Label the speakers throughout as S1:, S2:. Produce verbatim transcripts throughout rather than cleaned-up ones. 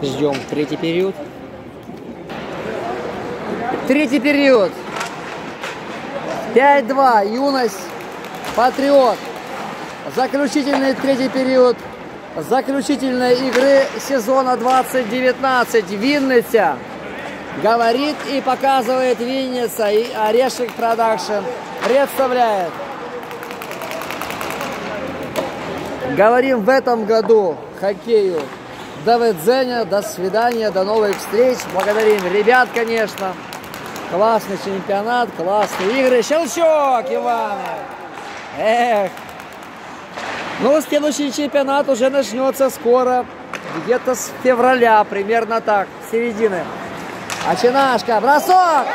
S1: Ждем третий период. Третий период. пять-два. Юность. Патриот. Заключительный третий период заключительной игры сезона двадцать девятнадцать. Винниця. Говорит и показывает Винница. И Орешек Продакшн представляет. Говорим в этом году хоккею. До видения, до свидания, до новых встреч. Благодарим ребят, конечно. Классный чемпионат, классные игры. Щелчок, Иван! Эх! Ну, следующий чемпионат уже начнется скоро. Где-то с февраля, примерно так, с середины. Очинашка, бросок!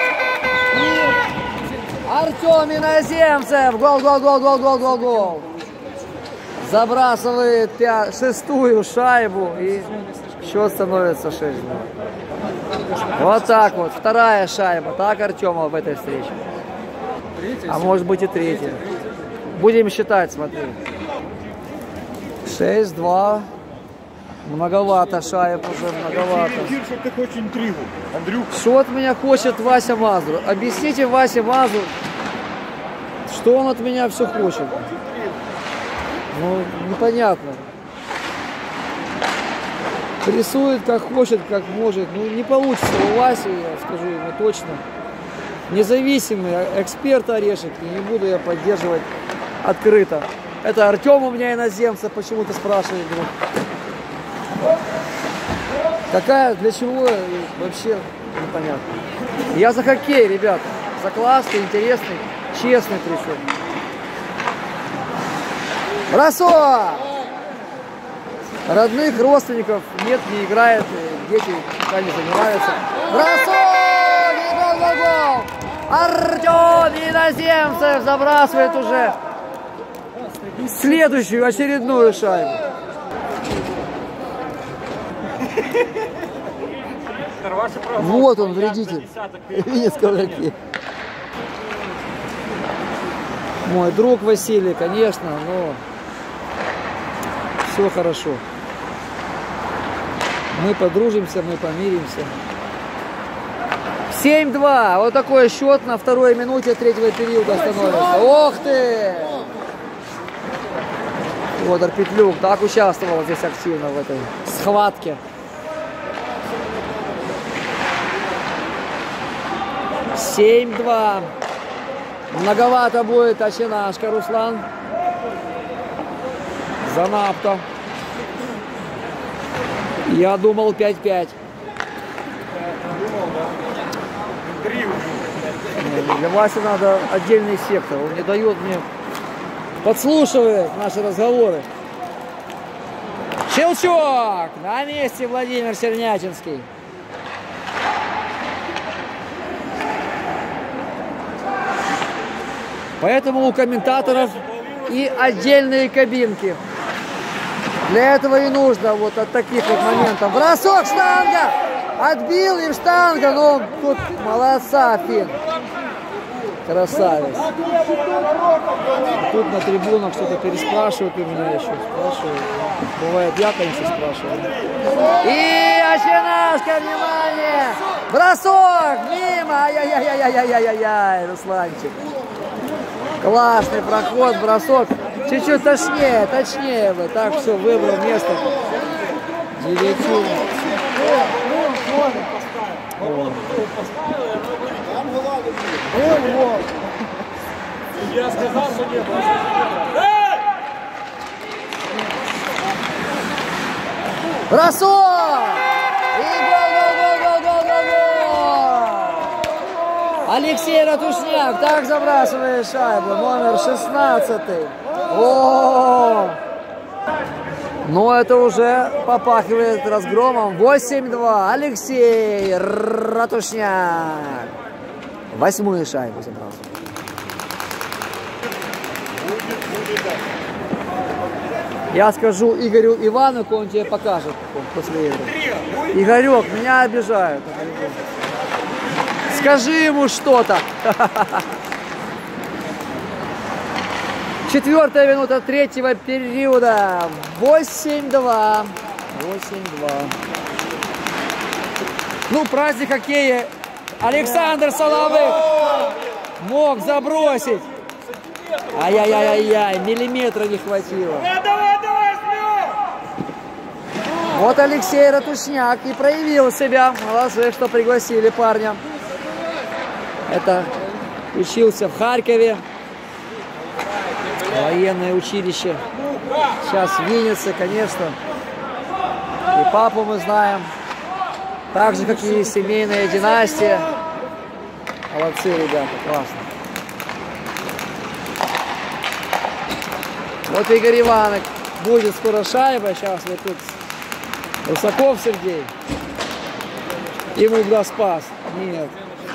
S1: Артем Иноземцев! Гол, гол, гол, гол, гол, гол, гол! Забрасывает пять, шестую шайбу, и счет становится шесть-два. Вот так вот, вторая шайба. Так Артема в этой встрече. А может быть и третья. Будем считать, смотри. шесть-два. Многовато шайб уже, многовато.
S2: Ты хочешь интригу, Андрюк?
S1: Что от меня хочет Вася Мазур? Объясните Васе Мазур, что он от меня все хочет. Ну, непонятно. Рисует как хочет, как может. Ну, не получится у Васи, я скажу ему точно. Независимый эксперт Орешек, и не буду я поддерживать открыто. Это Артем у меня Иноземцев, почему-то спрашивает вдруг. Какая, для чего, вообще непонятно. Я за хоккей, ребята. За классный, интересный, честный пришел. Бросок! Родных, родственников нет, не играет, дети пока не занимаются. Бросок! И гол, гол, гол! Артем Иноземцев забрасывает уже следующую, очередную шайбу. Вот он, вредитель. Винницкого хоккея. Мой друг Василий, конечно, но все хорошо. Мы подружимся, мы помиримся. семь-два. Вот такой счет на второй минуте третьего периода становится. Ох ты! Федор Петлюк так участвовал здесь активно в этой схватке. семь-два. Многовато будет Очинашка, Руслан. Занадто. Я думал пять-пять. Для Васи надо отдельный сектор. Он не дает мне, подслушивает наши разговоры. Щелчок! На месте Владимир Чернячинский. Поэтому у комментаторов и отдельные кабинки. Для этого и нужно вот от таких вот моментов. Бросок, штанга! Отбил и штанга, но тут молодца, Фин. Красавец. Тут на трибунах что-то переспрашивают у меня еще. Спрашивают. Бывает, я, конечно, спрашиваю. И Очинашка, внимание! Бросок! Мимо! Ай-яй-яй-яй-яй-яй-яй-яй, Русланчик. Классный проход, бросок. Чуть-чуть точнее, точнее бы. Так, все, выбрал место. Девятью. Я сказал, что не было. Бросок! И гол, гол, гол, гол, гол, гол! Алексей Ратушняк так забрасывает шайбу. Номер шестнадцатый. О! Ну, это уже попахивает разгромом. восемь-два. Алексей Ратушняк. Восьмую шайбу забрал. Я скажу Игорю Иванову, он тебе покажет после игры. Игорек, меня обижают. Скажи ему что-то. Четвертая минута третьего периода. восемь-два. восемь-два. Ну, праздник хоккея. Александр Соловых мог забросить. Ай-яй-яй-яй, миллиметра не хватило. Вот Алексей Ратушняк и проявил себя. Молодцы, что пригласили парня. Это учился в Харькове. Военное училище. Сейчас в Виннице, конечно. И папу мы знаем. Так же, как и семейная династия. Молодцы, ребята, классно. Вот Игорь Иванок. Будет скоро шайба. Сейчас вот тут Русаков Сергей. Ему даст пас. Нет.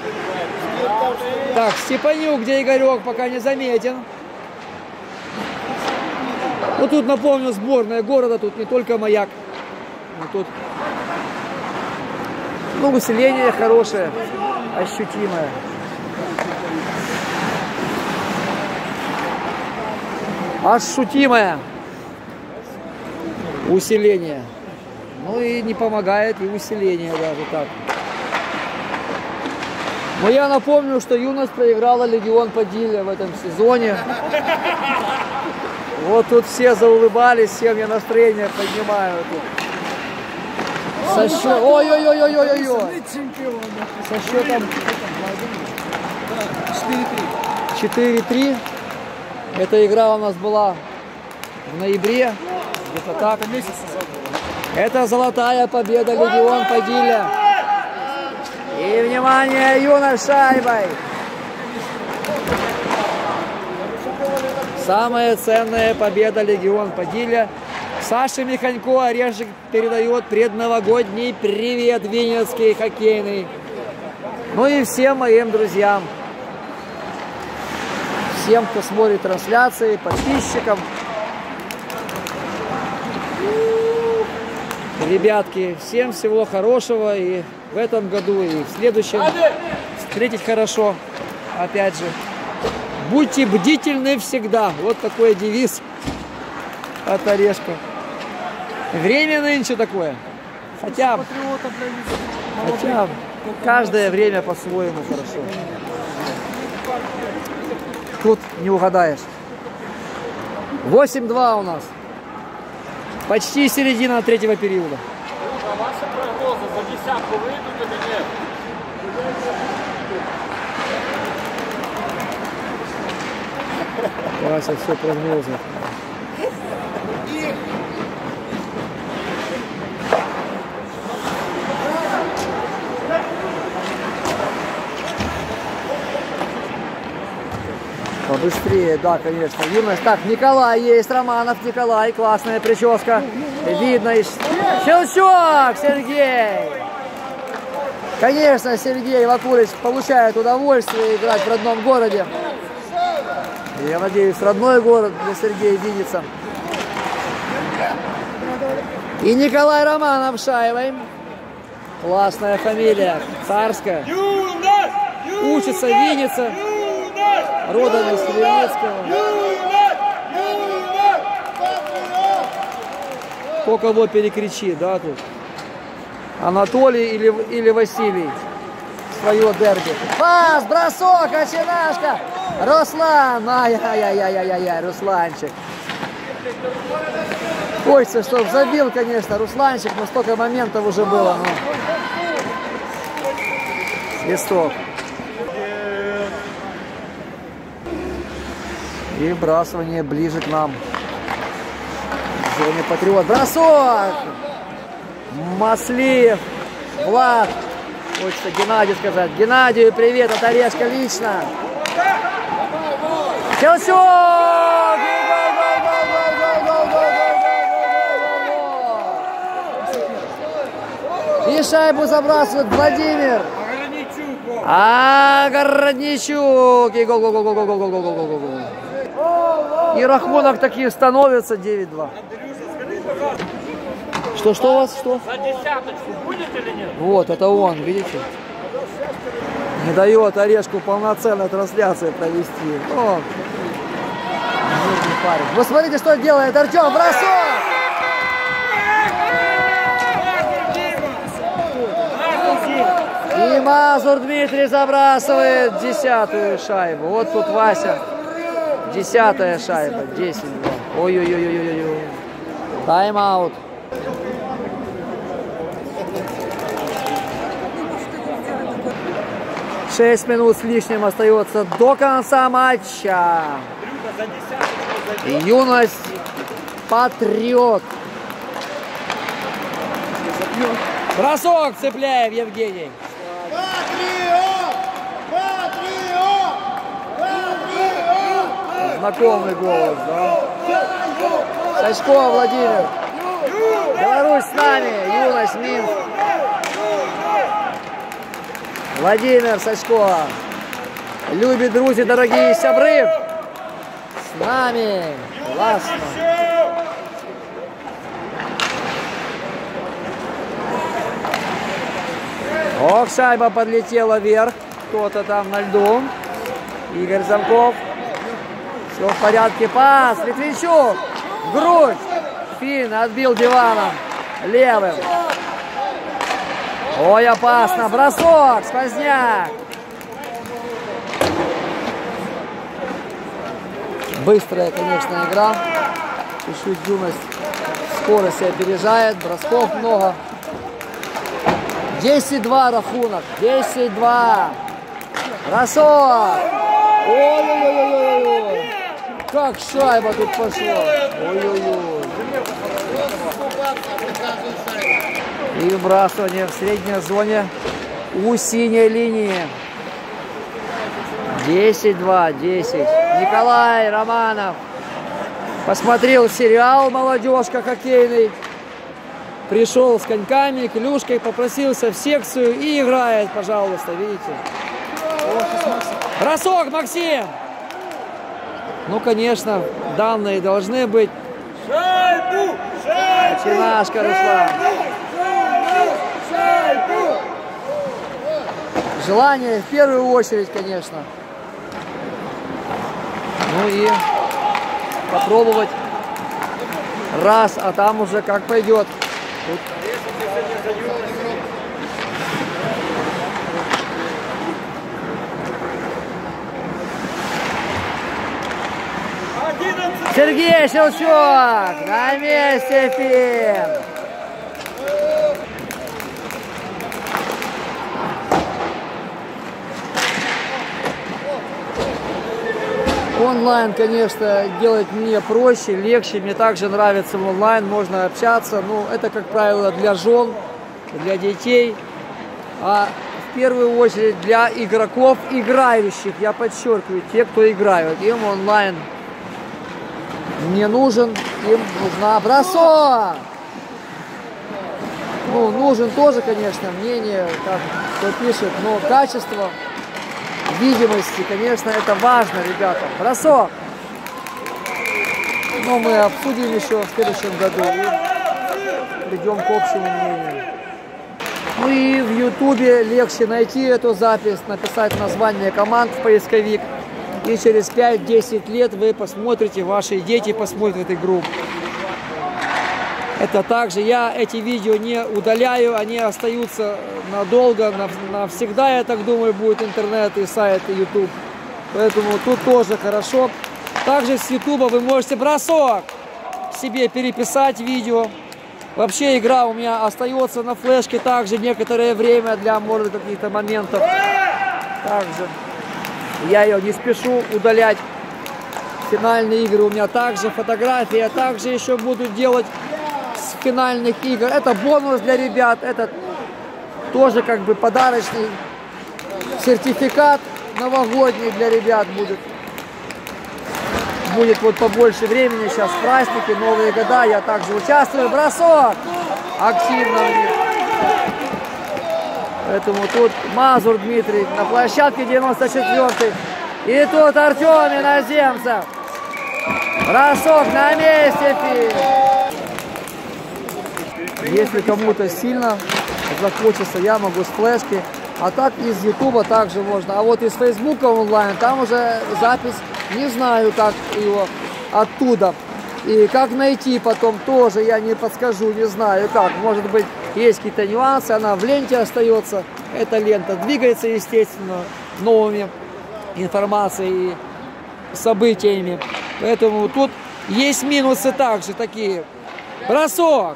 S1: Так, Степанюк, где Игорек, пока не заметен. Ну тут, напомню, сборная города. Тут не только Маяк. Но тут, ну, усиление хорошее, ощутимое. Ощутимое усиление. Ну и не помогает и усиление даже так. Но я напомню, что юность проиграла Легион Падилья в этом сезоне. Вот тут все заулыбались, всем я настроение поднимаю. Со счет... Ой-ой-ой-ой-ой-ой! Со счетом четыре-три. Эта игра у нас была в ноябре. Где-то так. Это золотая победа Легион Падилья. И, внимание, юнош шайбой. Самая ценная победа Легион Падилья. Саша Миханько, Орешек, передает предновогодний привет винницкий хоккейный. Ну и всем моим друзьям. Всем, кто смотрит трансляции, подписчикам. Ребятки, всем всего хорошего и в этом году, и в следующем встретить хорошо. Опять же, будьте бдительны всегда. Вот такой девиз от Орешка. Время нынче такое. Хотя, хотя каждое время по-своему хорошо. Тут не угадаешь. восемь-два у нас. Почти середина третьего периода.
S3: А ваши прогнозы за десятку выйдут или нет?
S1: Вася, все прогнозы. Побыстрее, да, конечно. Юность. Так, Николай есть, Романов, Николай. Классная прическа. Видно. Щелчок, Сергей. Конечно, Сергей Вакулич получает удовольствие играть в родном городе. Я надеюсь, родной город для Сергея Винница. И Николай Романов шайбой. Классная фамилия. Царская. Учится Винница. Родом из Северецкого. Кто кого перекричит, да, тут? Анатолий или, или Василий. Свое дерби. Пас, бросок, очинашка. Руслан. Ай-яй-яй-яй-яй-яй, Русланчик. Хочется, чтобы забил, конечно, Русланчик, но столько моментов уже было. Но... Свисток. И вбрасывание ближе к нам. В зоне Патриот. Бросок! Маслиев. Влад. Хочется Геннадию сказать. Геннадию привет от Орешка лично. Щелчок! И шайбу забрасывает Владимир. А Городничук. И гол, гол, гол, гол, гол, гол, гол, гол, гол, гол. И рахунок такие становится девять-два. Что, что у вас? Что?
S3: За десяточку будет или нет?
S1: Вот, это он, видите? Не дает Орешку полноценной трансляции провести. О, вы смотрите, что делает Артем. Бросок! И Мазур Дмитрий забрасывает десятую шайбу. Вот тут Вася. Десятая шайба. десять-два. Ой-ой-ой-ой-ой. Тайм-аут. шесть минут с лишним остается до конца матча. Юность Патриот. Бросок цепляем, Евгений.
S2: Патриот! Патриот! Патриот!
S1: Знакомый голос, да? Сачко Владимир. Беларусь с нами. Юность Минск. Владимир Сачко. Любит, друзья, дорогие сябры. С нами. Классно. Ох, шайба подлетела вверх. Кто-то там на льду. Игорь Замков. Все в порядке. Пас. Литвинчук. Грудь. Фин отбил диваном. Левым. Ой, опасно. Бросок. Сквозняк. Быстрая, конечно, игра. Чуть-чуть Юность скорость опережает. Бросков много. десять-два рахунок. десять-два. Бросок. Ой-ой-ой-ой-ой. Как шайба тут пошла. Ой-ой-ой. И выбрасывание в средней зоне у синей линии. десять-два. десять. Николай Романов посмотрел сериал «Молодежка» хоккейный. Пришел с коньками, клюшкой, попросился в секцию и играет, пожалуйста, видите. Бросок, Максим! Ну, конечно, данные должны быть.
S2: Шайбу! Шайбу!
S1: Чинашка Руслан. Желание в первую очередь, конечно. Ну и попробовать раз, а там уже как пойдет. Тут. Сергей Щелчок на месте Фин. Онлайн, конечно, делать мне проще, легче. Мне также нравится в онлайн, можно общаться. Ну, это, как правило, для жен, для детей. А в первую очередь для игроков, играющих. Я подчеркиваю, те, кто играют. Им онлайн не нужен, им нужна бросок. Ну, нужен тоже, конечно, мнение, как кто пишет, но качество видимости, конечно, это важно, ребята. Бросок. Но мы обсудим еще в следующем году и придем к общему мнению. Ну и в ютубе легче найти эту запись, написать название команд в поисковик. И через пять-десять лет вы посмотрите, ваши дети посмотрят игру. Это также я эти видео не удаляю, они остаются надолго, навсегда, я так думаю, будет интернет и сайт, и YouTube. Поэтому тут тоже хорошо. Также с YouTube вы можете бросок себе переписать видео. Вообще игра у меня остается на флешке также некоторое время для, может, каких-то моментов. Также я ее не спешу удалять. Финальные игры у меня также, фотографии я также еще буду делать с финальных игр. Это бонус для ребят, это тоже как бы подарочный сертификат новогодний для ребят будет. Будет вот побольше времени, сейчас праздники, Новые года, я также участвую. Бросок активно в них. Поэтому тут Мазур Дмитрий на площадке девяносто четвёртый. И тут Артем Иноземцев. Бросок на месте. Если кому-то сильно захочется, я могу с флешки. А так из Ютуба также можно. А вот из Фейсбука онлайн, там уже запись, не знаю, как его оттуда. И как найти потом, тоже я не подскажу, не знаю как. Может быть, есть какие-то нюансы, она в ленте остается. Эта лента двигается, естественно, новыми информацией и событиями. Поэтому тут есть минусы также такие. Бросок!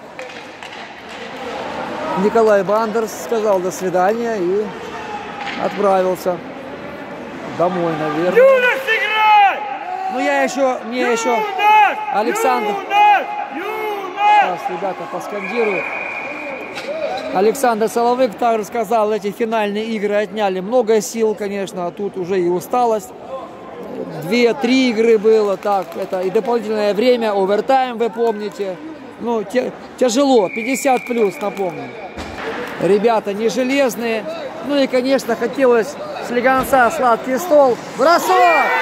S1: Николай Бандерс сказал до свидания и отправился домой, наверное.
S2: Юнас, играй!
S1: Ну я еще, мне еще
S2: Юнас!
S1: Александр.
S2: Юнас! Юнас!
S1: Сейчас ребята поскандируют. Александр Соловык также сказал, эти финальные игры отняли много сил, конечно, а тут уже и усталость. Две-три игры было, так, это и дополнительное время, овертайм, вы помните. Ну, те, тяжело, пятьдесят плюс, напомню. Ребята не железные. Ну и, конечно, хотелось слегонца сладкий стол. Бросок!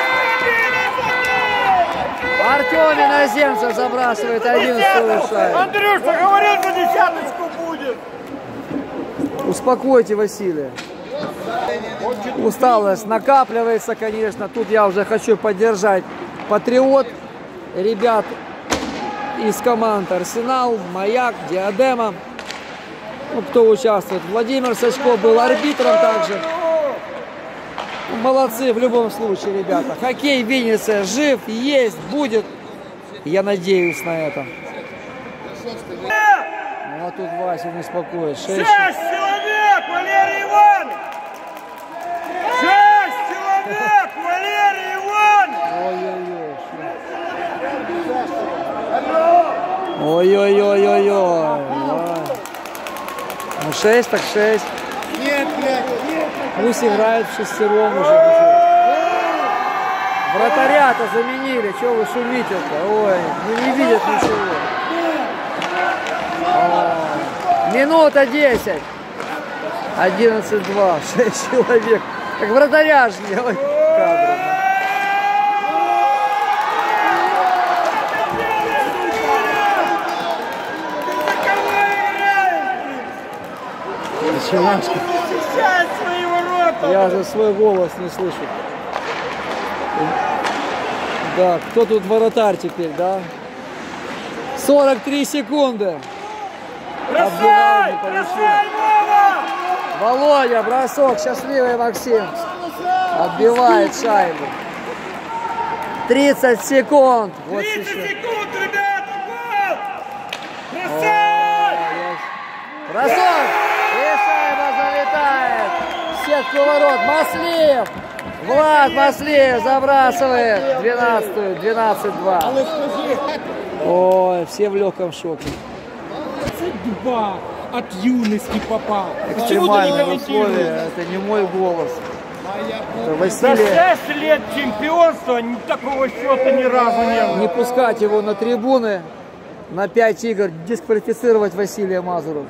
S1: Артем Иноземцев забрасывает одиннадцатую шайбу.
S2: Андрюша, говорил, за десяточку будет.
S1: Успокойте Василия. Усталость накапливается, конечно. Тут я уже хочу поддержать Патриот. Ребят из команд Арсенал, Маяк, Диадема. Ну, кто участвует. Владимир Сачко был арбитром также. Молодцы в любом случае, ребята. Хоккей Винница жив, есть, будет. Я надеюсь на это. Ну, а тут Вася не успокоит. Шесть.
S2: Шесть человек, Валерий Иванович! Шесть человек, Валерий Иванович!
S1: Ой-ой-ой. Ой-ой-ой-ой-ой. Ну, шесть так шесть.
S2: Нет, блядь, нет!
S1: Пусть играют в шестером уже. Вратаря-то заменили. Чего вы шумите-то? Ой, ну не видят ничего. О, минута десять. одиннадцать два. шесть человек. Как вратаря жди. Ой, кадры. Челашка.
S2: Защищай свои ворота!
S1: Я же свой голос не слышу. Да, кто тут воротарь теперь, да? сорок три секунды.
S2: Бросай! Бросай, Вова!
S1: Володя, бросок, счастливый Максим. Отбивает шайбу. тридцать секунд. Вот
S2: тридцать
S1: еще.
S2: секунд, ребята, гол! Бросай!
S1: Бросок! И шайба залетает в сетку ворот. Маслиев! Влад Маслиев забрасывает двенадцатую, двенадцать два. Ой, все в легком шоке.
S3: Два от юности попал.
S1: Экстремальные условия, это не мой голос. Это
S2: За
S1: Василия.
S2: шесть лет чемпионства ни такого счета ни разу не было.
S1: Не пускать его на трибуны. На пять игр дисквалифицировать Василия Мазурова.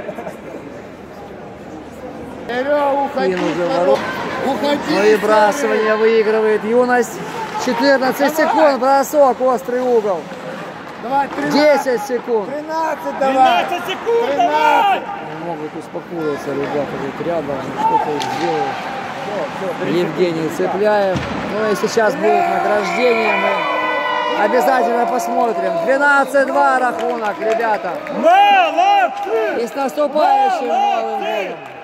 S1: Кин уже ворот. Ну и бросание выигрывает Юность. четырнадцать секунд, бросок, острый угол. десять секунд.
S2: тринадцать давай! тринадцать секунд давай!
S1: Не могут успокоиться ребята тут рядом. Что-то сделают. Евгений Цепляев. Ну и сейчас будет награждение. Мы обязательно посмотрим. двенадцать два рахунок, ребята.
S2: Молодцы!
S1: И с наступающим Новым годом!